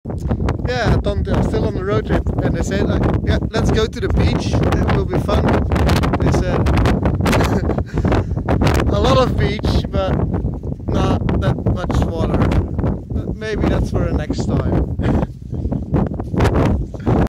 Yeah, Tom, I'm still on the road trip, and they said, yeah, let's go to the beach, it will be fun. They said, a lot of beach, but not that much water. But maybe that's for the next time.